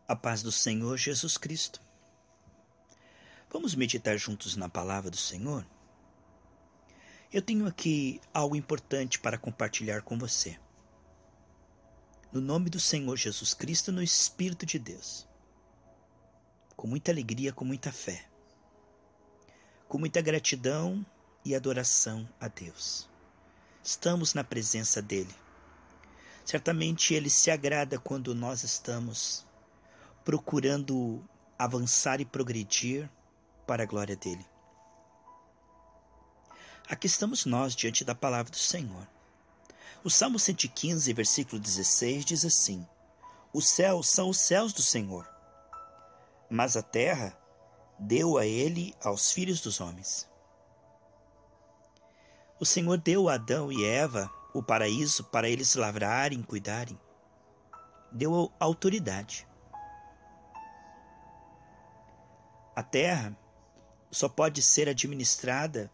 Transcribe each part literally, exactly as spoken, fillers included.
A paz do Senhor Jesus Cristo. Vamos meditar juntos na palavra do Senhor? Eu tenho aqui algo importante para compartilhar com você. No nome do Senhor Jesus Cristo, no Espírito de Deus. Com muita alegria, com muita fé. Com muita gratidão e adoração a Deus. Estamos na presença dEle. Certamente Ele se agrada quando nós estamos procurando avançar e progredir para a glória dEle. Aqui estamos nós diante da palavra do Senhor. O Salmo cento e quinze, versículo dezesseis, diz assim: Os céus são os céus do Senhor, mas a terra deu a Ele aos filhos dos homens. O Senhor deu a Adão e Eva o paraíso para eles lavrarem e cuidarem. Deu autoridade. A terra só pode ser administrada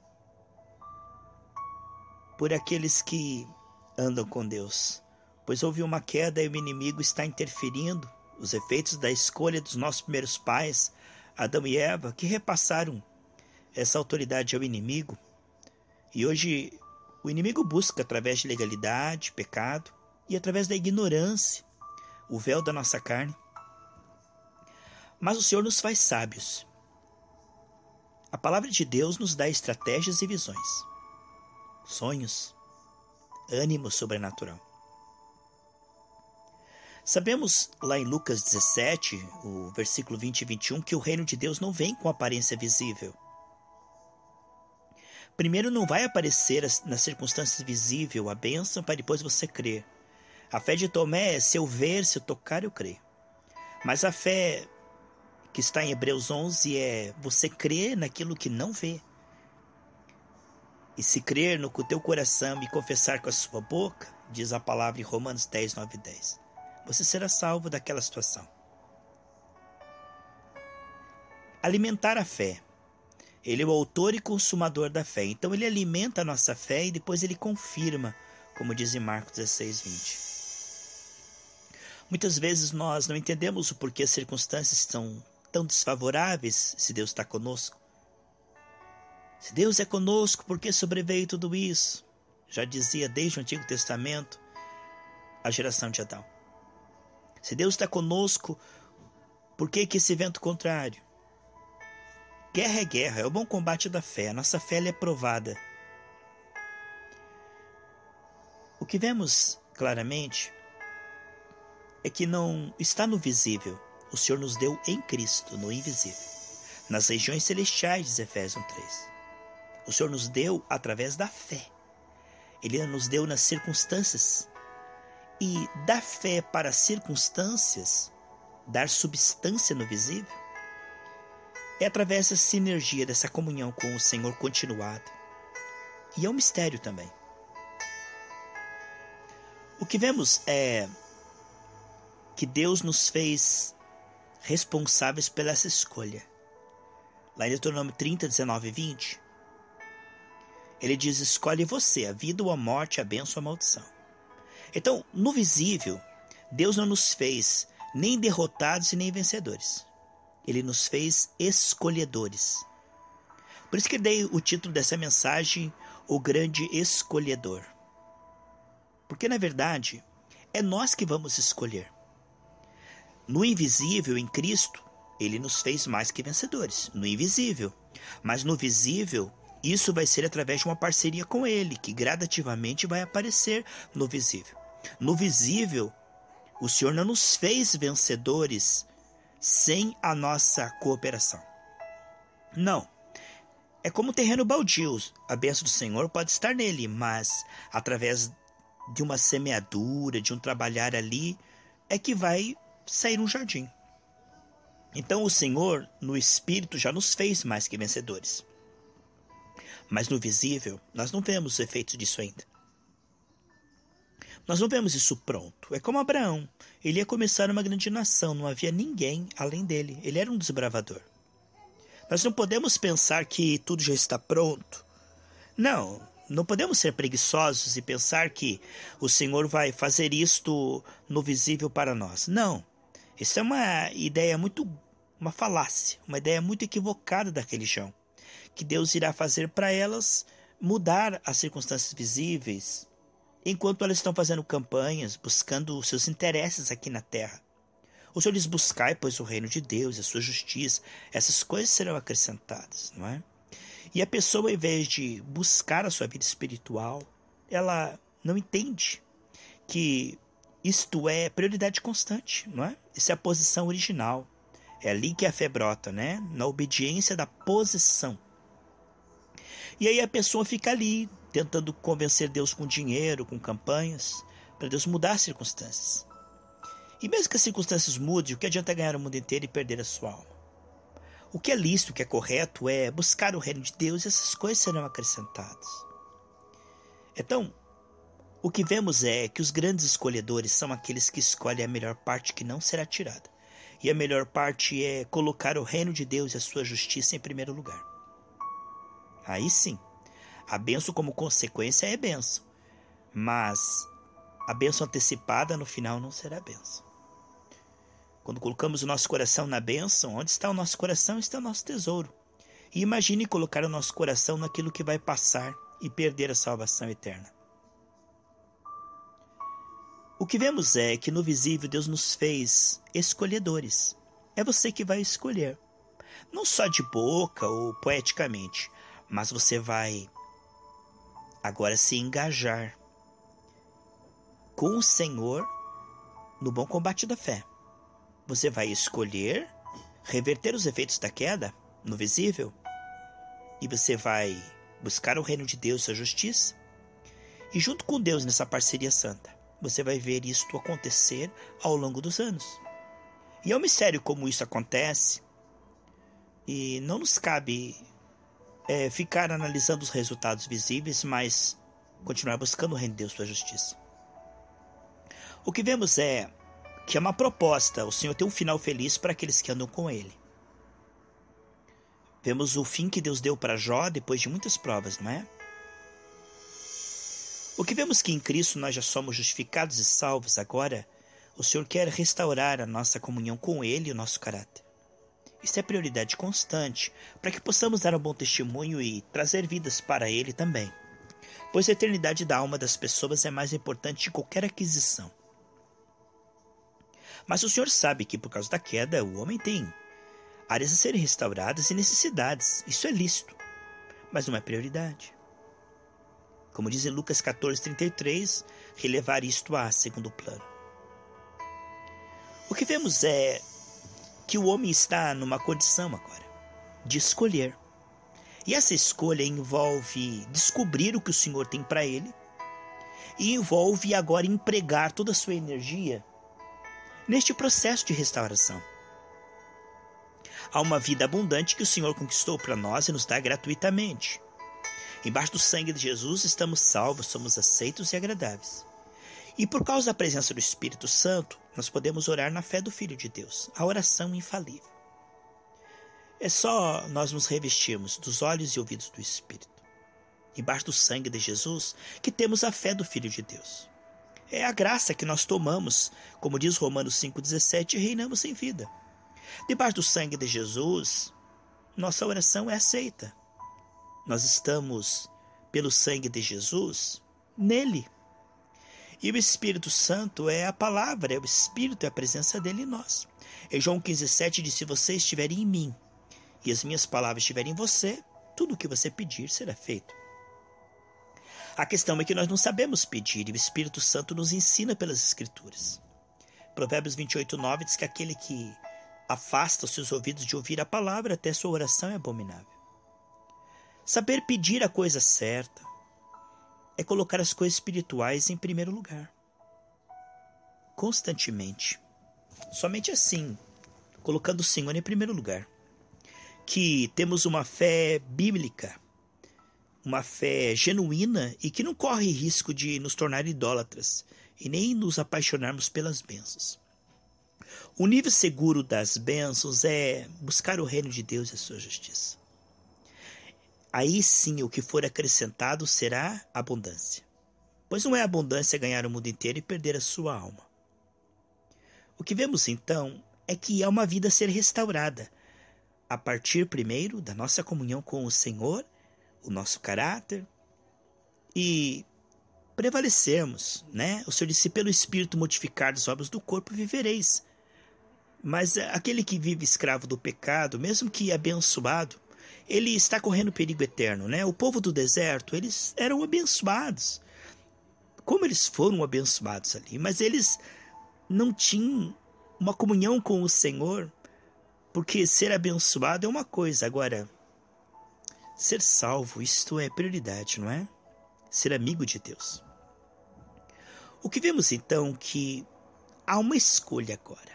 por aqueles que andam com Deus, pois houve uma queda e o inimigo está interferindo. Os efeitos da escolha dos nossos primeiros pais, Adão e Eva, que repassaram essa autoridade ao inimigo. E hoje o inimigo busca, através de legalidade, pecado e através da ignorância, o véu da nossa carne. Mas o Senhor nos faz sábios. A palavra de Deus nos dá estratégias e visões, sonhos, ânimo sobrenatural. Sabemos lá em Lucas dezessete, o versículo vinte e vinte e um, que o reino de Deus não vem com aparência visível. Primeiro não vai aparecer nas circunstâncias visíveis a bênção para depois você crer. A fé de Tomé é: se eu ver, se eu tocar, eu creio. Mas a fé que está em Hebreus onze é você crer naquilo que não vê. E se crer no teu coração e confessar com a sua boca, diz a palavra em Romanos dez, nove e dez, você será salvo daquela situação. Alimentar a fé. Ele é o autor e consumador da fé. Então ele alimenta a nossa fé e depois ele confirma, como diz em Marcos dezesseis, vinte. Muitas vezes nós não entendemos o porquê as circunstâncias estão tão desfavoráveis se Deus está conosco. Se Deus é conosco, por que sobreveio tudo isso? Já dizia desde o Antigo Testamento a geração de Adão. Se Deus está conosco, por que que esse vento contrário? Guerra é guerra, é o bom combate da fé. A nossa fé é provada. O que vemos claramente é que não está no visível. O Senhor nos deu em Cristo, no invisível. Nas regiões celestiais, diz Efésios três. O Senhor nos deu através da fé. Ele nos deu nas circunstâncias. E da fé para as circunstâncias, dar substância no visível, é através da sinergia, dessa comunhão com o Senhor continuada. E é um mistério também. O que vemos é que Deus nos fez responsáveis pela essa escolha. Lá em Deuteronômio trinta, dezenove e vinte, ele diz: escolhe você a vida ou a morte, a bênção ou a maldição. Então, no visível, Deus não nos fez nem derrotados e nem vencedores. Ele nos fez escolhedores. Por isso que eu dei o título dessa mensagem, O Grande Escolhedor. Porque, na verdade, é nós que vamos escolher. No invisível, em Cristo, Ele nos fez mais que vencedores. No invisível. Mas no visível, isso vai ser através de uma parceria com Ele, que gradativamente vai aparecer no visível. No visível, o Senhor não nos fez vencedores sem a nossa cooperação. Não. É como um terreno baldio. A bênção do Senhor pode estar nele, mas através de uma semeadura, de um trabalhar ali, é que vai sair um jardim. Então o Senhor, no Espírito, já nos fez mais que vencedores. Mas no visível, nós não vemos os efeitos disso ainda. Nós não vemos isso pronto. É como Abraão. Ele ia começar uma grande nação. Não havia ninguém além dele. Ele era um desbravador. Nós não podemos pensar que tudo já está pronto. Não. Não podemos ser preguiçosos e pensar que o Senhor vai fazer isto no visível para nós. Não. Isso é uma ideia muito, uma falácia, uma ideia muito equivocada da religião, que Deus irá fazer para elas mudar as circunstâncias visíveis, enquanto elas estão fazendo campanhas, buscando os seus interesses aqui na terra. O Senhor diz: buscai, pois, o reino de Deus, a sua justiça, essas coisas serão acrescentadas, não é? E a pessoa, ao invés de buscar a sua vida espiritual, ela não entende que isto é prioridade constante, não é? Isso é a posição original. É ali que a fé brota, né? Na obediência da posição. E aí a pessoa fica ali, tentando convencer Deus com dinheiro, com campanhas, para Deus mudar as circunstâncias. E mesmo que as circunstâncias mudem, o que adianta ganhar o mundo inteiro e perder a sua alma? O que é lícito, o que é correto, é buscar o reino de Deus e essas coisas serão acrescentadas. Então, o que vemos é que os grandes escolhedores são aqueles que escolhem a melhor parte que não será tirada. E a melhor parte é colocar o reino de Deus e a sua justiça em primeiro lugar. Aí sim, a bênção como consequência é bênção, mas a bênção antecipada no final não será bênção. Quando colocamos o nosso coração na bênção, onde está o nosso coração está o nosso tesouro. E imagine colocar o nosso coração naquilo que vai passar e perder a salvação eterna. O que vemos é que no visível Deus nos fez escolhedores. É você que vai escolher. Não só de boca ou poeticamente, mas você vai agora se engajar com o Senhor no bom combate da fé. Você vai escolher reverter os efeitos da queda no visível e você vai buscar o reino de Deus e a justiça. E junto com Deus nessa parceria santa, você vai ver isto acontecer ao longo dos anos. E é um mistério como isso acontece e não nos cabe é, ficar analisando os resultados visíveis, mas continuar buscando o reino de Deus e a justiça. O que vemos é que é uma proposta, o Senhor tem um final feliz para aqueles que andam com Ele. Vemos o fim que Deus deu para Jó depois de muitas provas, não é? O que vemos que em Cristo nós já somos justificados e salvos agora, o Senhor quer restaurar a nossa comunhão com Ele e o nosso caráter. Isso é prioridade constante, para que possamos dar um bom testemunho e trazer vidas para Ele também. Pois a eternidade da alma das pessoas é mais importante que qualquer aquisição. Mas o Senhor sabe que por causa da queda o homem tem áreas a serem restauradas e necessidades. Isso é lícito, mas não é prioridade. Como diz em Lucas catorze, trinta e três, relevar isto a segundo plano. O que vemos é que o homem está numa condição agora de escolher. E essa escolha envolve descobrir o que o Senhor tem para ele e envolve agora empregar toda a sua energia neste processo de restauração. Há uma vida abundante que o Senhor conquistou para nós e nos dá gratuitamente. Embaixo do sangue de Jesus estamos salvos, somos aceitos e agradáveis. E por causa da presença do Espírito Santo, nós podemos orar na fé do Filho de Deus, a oração infalível. É só nós nos revestirmos dos olhos e ouvidos do Espírito. Embaixo do sangue de Jesus, que temos a fé do Filho de Deus. É a graça que nós tomamos, como diz Romanos cinco, dezessete, e reinamos em vida. Debaixo do sangue de Jesus, nossa oração é aceita. Nós estamos, pelo sangue de Jesus, nele. E o Espírito Santo é a palavra, é o Espírito, é a presença dele em nós. Em João quinze, sete diz: se você estiver em mim e as minhas palavras estiverem em você, tudo o que você pedir será feito. A questão é que nós não sabemos pedir e o Espírito Santo nos ensina pelas Escrituras. Provérbios vinte e oito, nove diz que aquele que afasta os seus ouvidos de ouvir a palavra, até sua oração é abominável. Saber pedir a coisa certa é colocar as coisas espirituais em primeiro lugar. Constantemente. Somente assim, colocando o Senhor em primeiro lugar, que temos uma fé bíblica, uma fé genuína e que não corre risco de nos tornar idólatras e nem nos apaixonarmos pelas bênçãos. O nível seguro das bênçãos é buscar o reino de Deus e a sua justiça. Aí sim o que for acrescentado será abundância. Pois não é abundância ganhar o mundo inteiro e perder a sua alma. O que vemos então é que há uma vida a ser restaurada, a partir primeiro da nossa comunhão com o Senhor, o nosso caráter, e prevalecermos, né? O Senhor disse, pelo Espírito mortificar as obras do corpo, vivereis. Mas aquele que vive escravo do pecado, mesmo que abençoado, ele está correndo perigo eterno, né? O povo do deserto, eles eram abençoados. Como eles foram abençoados ali, mas eles não tinham uma comunhão com o Senhor, porque ser abençoado é uma coisa, agora, ser salvo, isto é prioridade, não é? Ser amigo de Deus. O que vemos então que há uma escolha agora.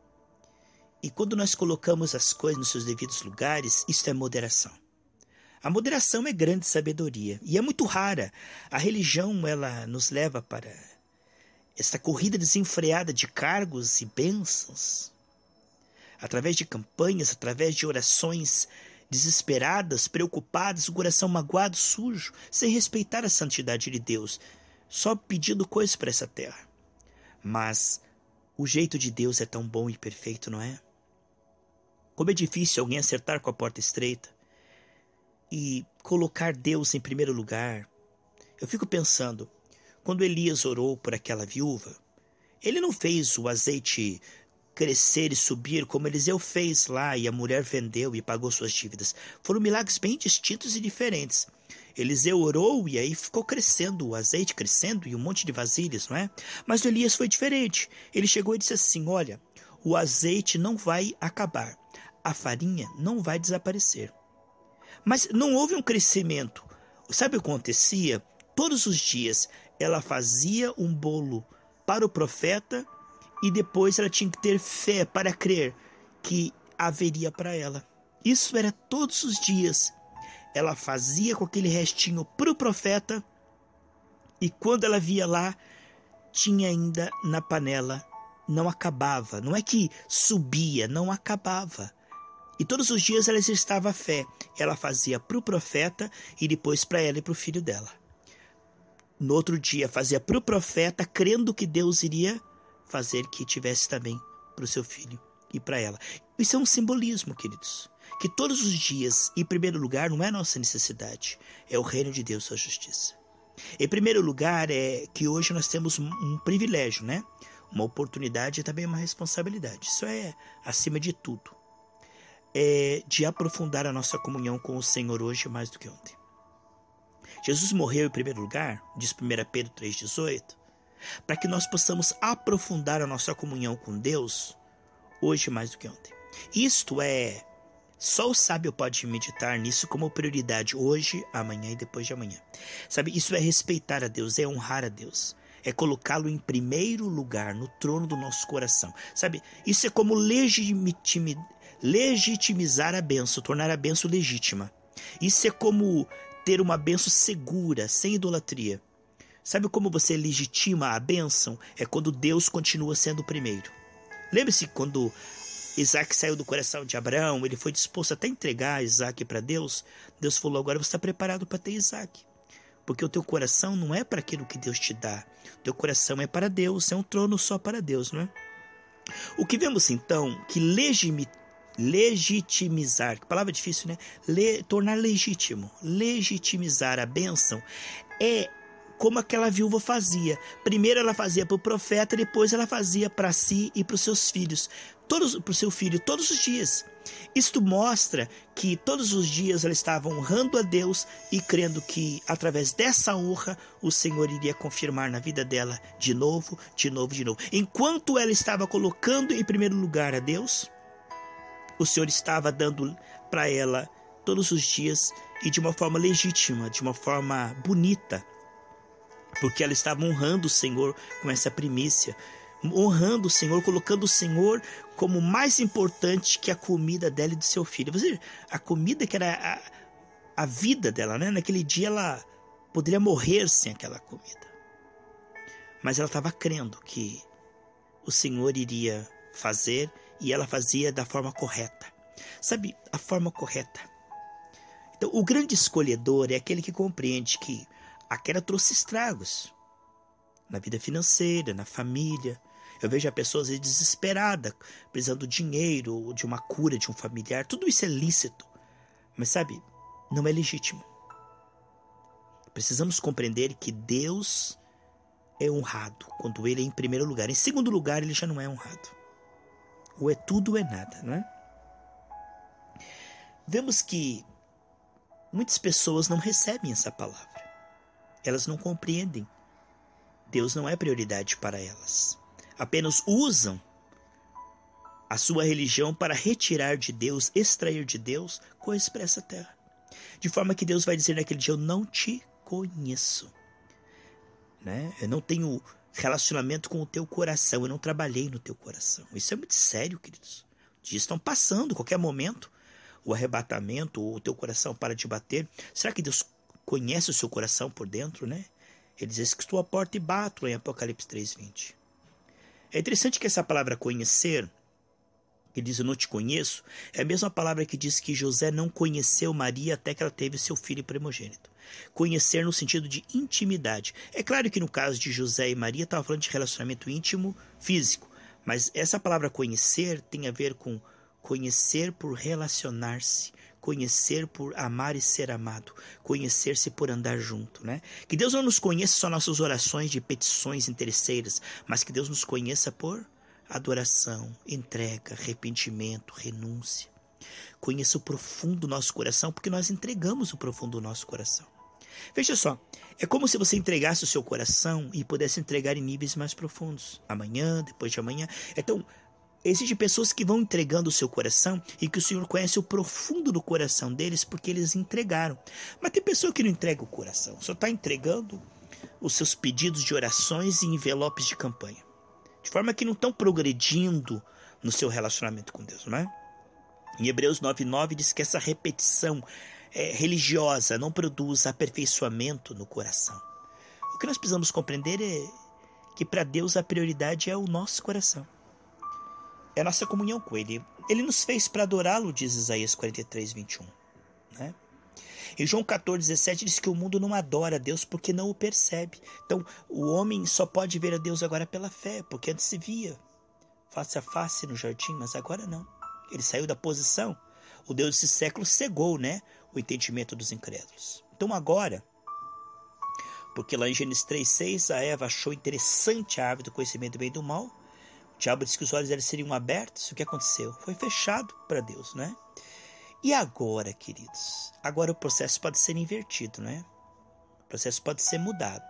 E quando nós colocamos as coisas nos seus devidos lugares, isto é moderação. A moderação é grande sabedoria e é muito rara. A religião, ela nos leva para essa corrida desenfreada de cargos e bênçãos. Através de campanhas, através de orações desesperadas, preocupadas, o coração magoado, sujo, sem respeitar a santidade de Deus, só pedindo coisas para essa terra. Mas o jeito de Deus é tão bom e perfeito, não é? Como é difícil alguém acertar com a porta estreita e colocar Deus em primeiro lugar. Eu fico pensando, quando Elias orou por aquela viúva, ele não fez o azeite crescer e subir como Eliseu fez lá e a mulher vendeu e pagou suas dívidas. Foram milagres bem distintos e diferentes. Eliseu orou e aí ficou crescendo, o azeite crescendo e um monte de vasilhas, não é? Mas o Elias foi diferente. Ele chegou e disse assim, olha, o azeite não vai acabar, a farinha não vai desaparecer. Mas não houve um crescimento. Sabe o que acontecia? Todos os dias ela fazia um bolo para o profeta e depois ela tinha que ter fé para crer que haveria para ela. Isso era todos os dias. Ela fazia com aquele restinho para o profeta e quando ela via lá, tinha ainda na panela, não acabava. Não é que subia, não acabava. E todos os dias ela exercitava a fé. Ela fazia para o profeta e depois para ela e para o filho dela. No outro dia fazia para o profeta, crendo que Deus iria fazer que tivesse também para o seu filho e para ela. Isso é um simbolismo, queridos. Que todos os dias, em primeiro lugar, não é nossa necessidade, é o reino de Deus, sua justiça. Em primeiro lugar, é que hoje nós temos um, um privilégio, né? Uma oportunidade e também uma responsabilidade. Isso é acima de tudo. É de aprofundar a nossa comunhão com o Senhor hoje mais do que ontem. Jesus morreu em primeiro lugar, diz primeira Pedro três, dezoito, para que nós possamos aprofundar a nossa comunhão com Deus hoje mais do que ontem. Isto é, só o sábio pode meditar nisso como prioridade hoje, amanhã e depois de amanhã. Sabe, isso é respeitar a Deus, é honrar a Deus, é colocá-lo em primeiro lugar no trono do nosso coração. Sabe, isso é como legitimizar legitimizar a bênção, tornar a bênção legítima. Isso é como ter uma bênção segura, sem idolatria. Sabe como você legitima a bênção? É quando Deus continua sendo o primeiro. Lembre-se quando Isaac saiu do coração de Abraão, ele foi disposto até a entregar Isaac para Deus. Deus falou, agora você está preparado para ter Isaac. Porque o teu coração não é para aquilo que Deus te dá. O teu coração é para Deus, é um trono só para Deus, não é? O que vemos então, que legitimar legitimizar, que palavra difícil, né? Le, tornar legítimo, legitimizar a bênção é como aquela viúva fazia. Primeiro ela fazia para o profeta, depois ela fazia para si e para os seus filhos, todos para o seu filho, todos os dias. Isto mostra que todos os dias ela estava honrando a Deus e crendo que através dessa honra o Senhor iria confirmar na vida dela de novo, de novo, de novo. Enquanto ela estava colocando em primeiro lugar a Deus, o Senhor estava dando para ela todos os dias e de uma forma legítima, de uma forma bonita, porque ela estava honrando o Senhor com essa primícia, honrando o Senhor, colocando o Senhor como mais importante que a comida dela e do seu filho. Você, a comida que era a, a vida dela, né? Naquele dia ela poderia morrer sem aquela comida, mas ela estava crendo que o Senhor iria fazer. E ela fazia da forma correta. Sabe, a forma correta. Então, o grande escolhedor é aquele que compreende que a queda trouxe estragos na vida financeira, na família. Eu vejo a pessoa às vezes desesperada, precisando de dinheiro, de uma cura, de um familiar. Tudo isso é lícito. Mas sabe, não é legítimo. Precisamos compreender que Deus é honrado quando Ele é em primeiro lugar. Em segundo lugar, Ele já não é honrado. Ou é tudo ou é nada, não é? Vemos que muitas pessoas não recebem essa palavra. Elas não compreendem. Deus não é prioridade para elas. Apenas usam a sua religião para retirar de Deus, extrair de Deus coisas para essa terra. De forma que Deus vai dizer naquele dia: eu não te conheço. Né? Eu não tenho relacionamento com o teu coração. Eu não trabalhei no teu coração. Isso é muito sério, queridos. Os dias estão passando. Qualquer momento, o arrebatamento, o teu coração para de bater. Será que Deus conhece o seu coração por dentro, né? Ele diz que estou à porta e bato, em Apocalipse três, vinte. É interessante que essa palavra conhecer, que diz eu não te conheço, é a mesma palavra que diz que José não conheceu Maria até que ela teve seu filho primogênito. Conhecer no sentido de intimidade. É claro que no caso de José e Maria estava falando de relacionamento íntimo, físico. Mas essa palavra conhecer tem a ver com conhecer por relacionar-se, conhecer por amar e ser amado, conhecer-se por andar junto, né? Que Deus não nos conheça só nossas orações de petições interesseiras, mas que Deus nos conheça por adoração, entrega, arrependimento, renúncia. Conheça o profundo do nosso coração, porque nós entregamos o profundo do nosso coração. Veja só, é como se você entregasse o seu coração e pudesse entregar em níveis mais profundos. Amanhã, depois de amanhã. Então, existem pessoas que vão entregando o seu coração e que o Senhor conhece o profundo do coração deles porque eles entregaram. Mas tem pessoa que não entrega o coração, só está entregando os seus pedidos de orações em envelopes de campanha. De forma que não estão progredindo no seu relacionamento com Deus, não é? Em Hebreus nove, nove diz que essa repetição é, religiosa não produz aperfeiçoamento no coração. O que nós precisamos compreender é que para Deus a prioridade é o nosso coração. É a nossa comunhão com Ele. Ele nos fez para adorá-lo, diz Isaías quarenta e três, vinte e um. Né? Em João quatorze, dezessete diz que o mundo não adora a Deus porque não o percebe. Então, o homem só pode ver a Deus agora pela fé, porque antes se via face a face no jardim, mas agora não. Ele saiu da posição. O Deus desse século cegou, né, o entendimento dos incrédulos. Então agora, porque lá em Gênesis três, seis, a Eva achou interessante a árvore do conhecimento do bem e do mal. O diabo disse que os olhos dela seriam abertos. O que aconteceu? Foi fechado para Deus, né? E agora, queridos? Agora o processo pode ser invertido, né? O processo pode ser mudado.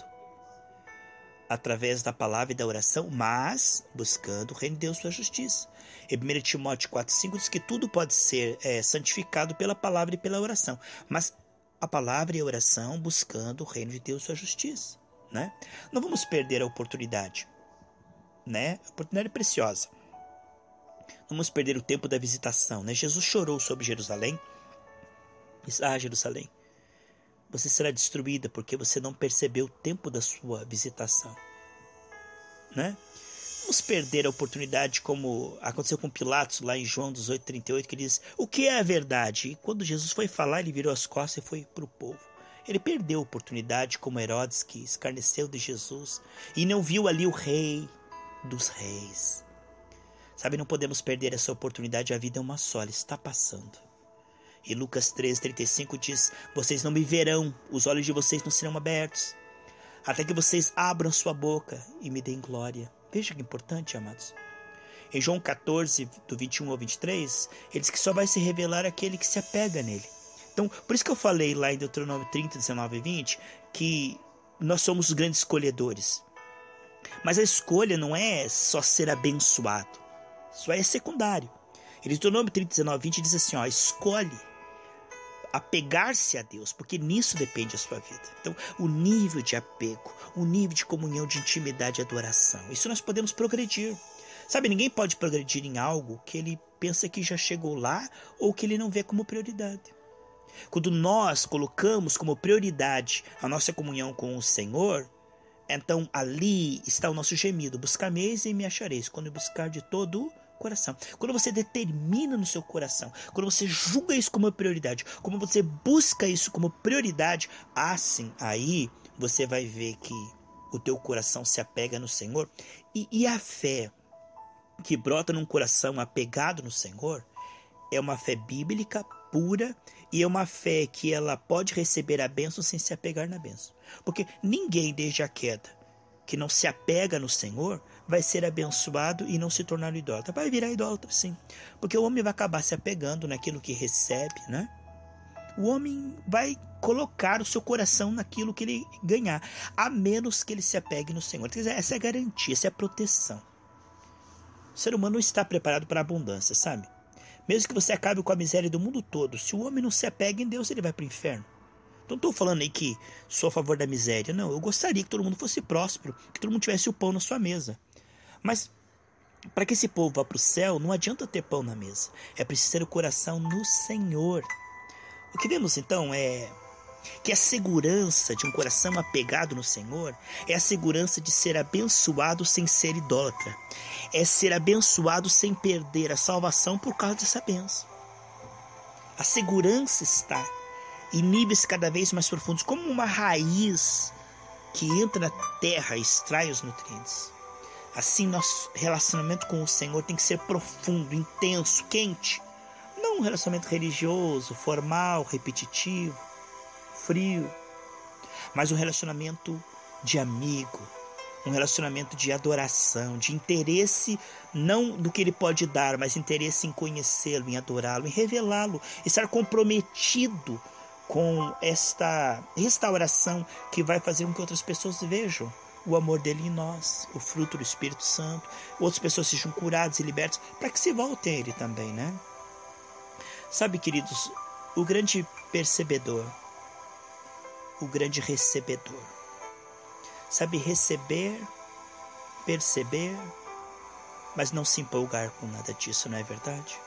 Através da palavra e da oração, mas buscando o reino de Deus e sua justiça. Em primeiro Timóteo quatro, cinco diz que tudo pode ser é, santificado pela palavra e pela oração. Mas a palavra e a oração buscando o reino de Deus e sua justiça, né? Não vamos perder a oportunidade. Né? A oportunidade é preciosa. Não vamos perder o tempo da visitação, né? Jesus chorou sobre Jerusalém. Disse, ah, Jerusalém, você será destruída porque você não percebeu o tempo da sua visitação, né? Vamos perder a oportunidade como aconteceu com Pilatos lá em João dezoito, trinta e oito, que diz, o que é a verdade? E quando Jesus foi falar, ele virou as costas e foi para o povo. Ele perdeu a oportunidade como Herodes, que escarneceu de Jesus e não viu ali o rei dos reis. Sabe, não podemos perder essa oportunidade, a vida é uma só, ela está passando. E Lucas treze, trinta e cinco diz, vocês não me verão, os olhos de vocês não serão abertos, até que vocês abram sua boca e me deem glória. Veja que importante, amados. Em João quatorze, do vinte e um ao vinte e três, ele diz que só vai se revelar aquele que se apega nele. Então, por isso que eu falei lá em Deuteronômio trinta, dezenove e vinte, que nós somos os grandes escolhedores. Mas a escolha não é só ser abençoado. Isso é secundário. Em Deuteronômio trinta, dezenove e vinte diz assim, ó, escolhe apegar-se a Deus, porque nisso depende a sua vida. Então, o nível de apego, o nível de comunhão, de intimidade e adoração, isso nós podemos progredir. Sabe, ninguém pode progredir em algo que ele pensa que já chegou lá ou que ele não vê como prioridade. Quando nós colocamos como prioridade a nossa comunhão com o Senhor, então ali está o nosso gemido. Buscar-me-eis e me achareis, quando eu buscar de todo o coração. Quando você determina no seu coração, quando você julga isso como prioridade, como você busca isso como prioridade, assim, aí você vai ver que o teu coração se apega no Senhor. E, e a fé que brota num coração apegado no Senhor é uma fé bíblica, pura, e é uma fé que ela pode receber a bênção sem se apegar na bênção. Porque ninguém desde a queda que não se apega no Senhor vai ser abençoado e não se tornar idólatra. Vai virar idólatra, sim. Porque o homem vai acabar se apegando naquilo que recebe, né? O homem vai colocar o seu coração naquilo que ele ganhar, a menos que ele se apegue no Senhor. Quer dizer, essa é a garantia, essa é a proteção. O ser humano não está preparado para a abundância, sabe? Mesmo que você acabe com a miséria do mundo todo, se o homem não se apega em Deus, ele vai para o inferno. Não estou falando aí que sou a favor da miséria, não. Eu gostaria que todo mundo fosse próspero, que todo mundo tivesse o pão na sua mesa. Mas para que esse povo vá para o céu, não adianta ter pão na mesa. É preciso ter o coração no Senhor. O que vemos então é que a segurança de um coração apegado no Senhor é a segurança de ser abençoado sem ser idólatra. É ser abençoado sem perder a salvação por causa dessa bênção. A segurança está em níveis cada vez mais profundos, como uma raiz que entra na terra e extrai os nutrientes. Assim, nosso relacionamento com o Senhor tem que ser profundo, intenso, quente. Não um relacionamento religioso, formal, repetitivo, frio, mas um relacionamento de amigo, um relacionamento de adoração, de interesse não do que ele pode dar, mas interesse em conhecê-lo, em adorá-lo, em revelá-lo, estar comprometido com esta restauração que vai fazer com que outras pessoas vejam o amor dele em nós, o fruto do Espírito Santo, outras pessoas sejam curadas e libertas, para que se voltem a ele também, né? Sabe, queridos, o grande percebedor, o grande recebedor, sabe receber, perceber, mas não se empolgar com nada disso, não é verdade?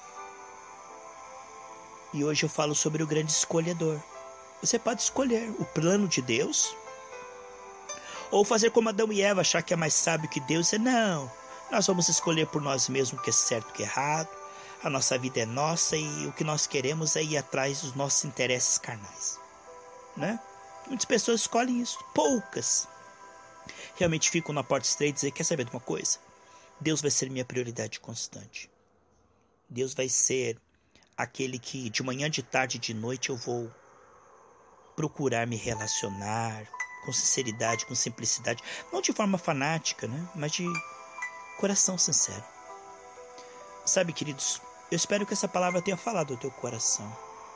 E hoje eu falo sobre o grande escolhedor. Você pode escolher o plano de Deus, ou fazer como Adão e Eva, achar que é mais sábio que Deus, e dizer, não, nós vamos escolher por nós mesmos o que é certo e o que é errado, a nossa vida é nossa e o que nós queremos é ir atrás dos nossos interesses carnais, né? Muitas pessoas escolhem isso, poucas realmente ficam na porta estreita e dizem, quer saber de uma coisa? Deus vai ser minha prioridade constante. Deus vai ser aquele que de manhã, de tarde e de noite eu vou procurar me relacionar com sinceridade, com simplicidade, não de forma fanática, né? Mas de coração sincero. Sabe, queridos, eu espero que essa palavra tenha falado ao teu coração.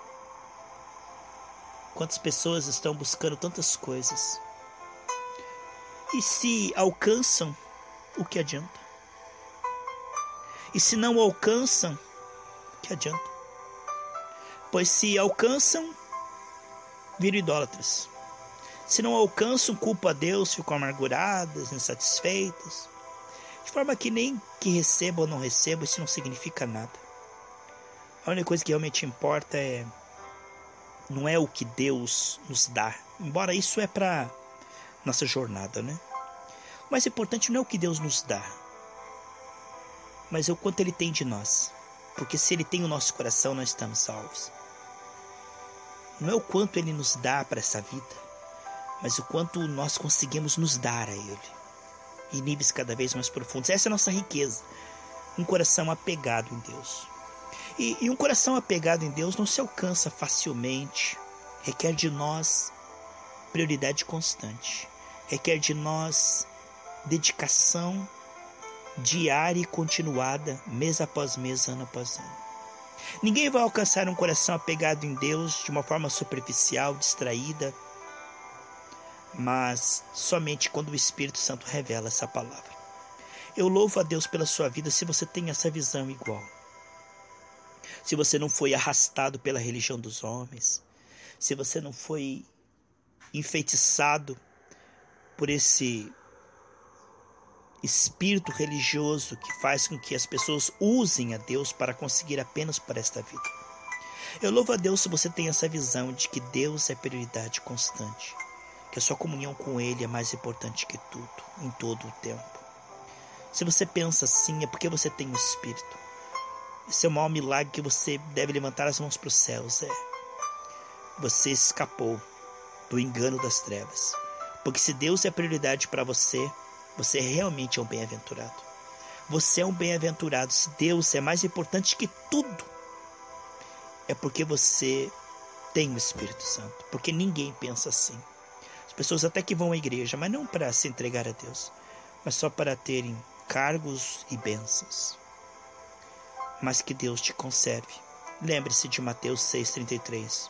Quantas pessoas estão buscando tantas coisas e se alcançam, o que adianta? E se não alcançam, o que adianta? Pois se alcançam, viram idólatras. Se não alcançam, culpam a Deus, ficam amarguradas, insatisfeitas. De forma que nem que receba ou não receba, isso não significa nada. A única coisa que realmente importa é não é o que Deus nos dá. Embora isso é para nossa jornada, né? O mais importante não é o que Deus nos dá, mas é o quanto Ele tem de nós. Porque se Ele tem o nosso coração, nós estamos salvos. Não é o quanto Ele nos dá para essa vida, mas o quanto nós conseguimos nos dar a Ele. Em níveis cada vez mais profundos. Essa é a nossa riqueza. Um coração apegado em Deus. E, e um coração apegado em Deus não se alcança facilmente. Requer de nós prioridade constante. Requer de nós dedicação diária e continuada, mês após mês, ano após ano. Ninguém vai alcançar um coração apegado em Deus de uma forma superficial, distraída, mas somente quando o Espírito Santo revela essa palavra. Eu louvo a Deus pela sua vida se você tem essa visão igual. Se você não foi arrastado pela religião dos homens, se você não foi enfeitiçado por esse espírito religioso que faz com que as pessoas usem a Deus para conseguir apenas para esta vida. Eu louvo a Deus se você tem essa visão de que Deus é prioridade constante, que a sua comunhão com Ele é mais importante que tudo, em todo o tempo. Se você pensa assim, é porque você tem o Espírito. Esse é o maior milagre que você deve levantar as mãos para os céus. É. Você escapou do engano das trevas. Porque se Deus é prioridade para você, você realmente é um bem-aventurado. Você é um bem-aventurado. Se Deus é mais importante que tudo, é porque você tem o Espírito Santo. Porque ninguém pensa assim. As pessoas até que vão à igreja, mas não para se entregar a Deus, mas só para terem cargos e bênçãos. Mas que Deus te conserve. Lembre-se de Mateus seis, trinta e três.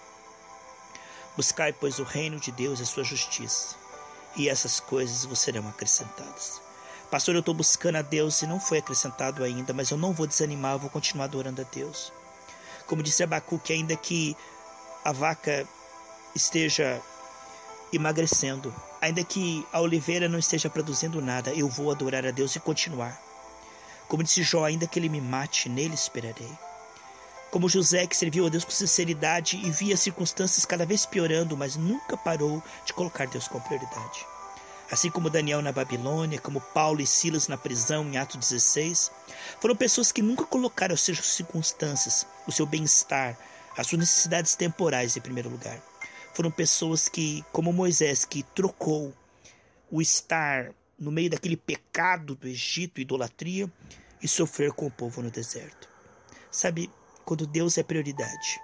Buscai, pois, o reino de Deus e a sua justiça, e essas coisas vos serão acrescentadas. Pastor, eu estou buscando a Deus e não foi acrescentado ainda, mas eu não vou desanimar, eu vou continuar adorando a Deus. Como disse Abacuque, ainda que a vaca esteja emagrecendo, ainda que a oliveira não esteja produzindo nada, eu vou adorar a Deus e continuar. Como disse Jó, ainda que ele me mate, nele esperarei. Como José, que serviu a Deus com sinceridade e via as circunstâncias cada vez piorando, mas nunca parou de colocar Deus como prioridade. Assim como Daniel na Babilônia, como Paulo e Silas na prisão em Atos dezesseis, foram pessoas que nunca colocaram as suas circunstâncias, o seu bem-estar, as suas necessidades temporais em primeiro lugar. Foram pessoas que, como Moisés, que trocou o estar no meio daquele pecado do Egito, idolatria, e sofrer com o povo no deserto. Sabe, quando Deus é prioridade,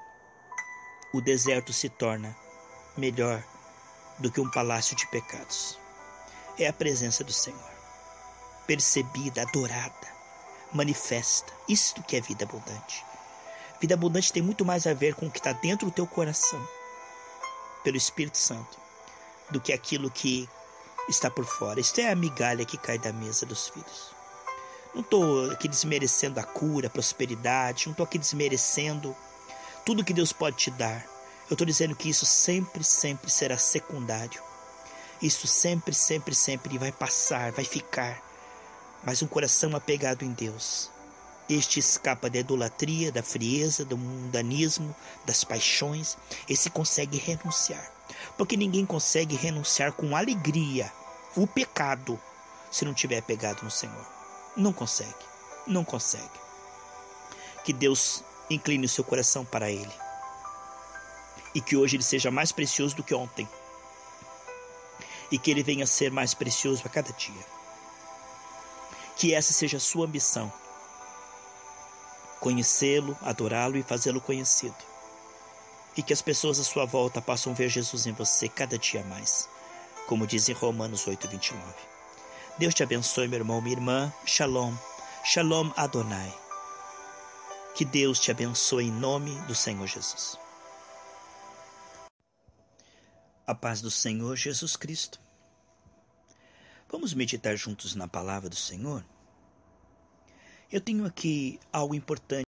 o deserto se torna melhor do que um palácio de pecados. É a presença do Senhor, percebida, adorada, manifesta. Isto que é vida abundante. Vida abundante tem muito mais a ver com o que está dentro do teu coração, pelo Espírito Santo, do que aquilo que está por fora. Isto é a migalha que cai da mesa dos filhos. Não estou aqui desmerecendo a cura, a prosperidade, não estou aqui desmerecendo tudo que Deus pode te dar. Eu estou dizendo que isso sempre, sempre será secundário. Isso sempre, sempre, sempre vai passar, vai ficar. Mas um coração apegado em Deus, este escapa da idolatria, da frieza, do mundanismo, das paixões. Esse consegue renunciar. Porque ninguém consegue renunciar com alegria o pecado se não tiver apegado no Senhor. Não consegue, não consegue. Que Deus incline o seu coração para Ele. E que hoje Ele seja mais precioso do que ontem. E que Ele venha a ser mais precioso a cada dia. Que essa seja a sua ambição. Conhecê-lo, adorá-lo e fazê-lo conhecido. E que as pessoas à sua volta possam ver Jesus em você cada dia mais. Como diz em Romanos oito, vinte e nove. Deus te abençoe, meu irmão, minha irmã. Shalom. Shalom Adonai. Que Deus te abençoe em nome do Senhor Jesus. A paz do Senhor Jesus Cristo. Vamos meditar juntos na palavra do Senhor? Eu tenho aqui algo importante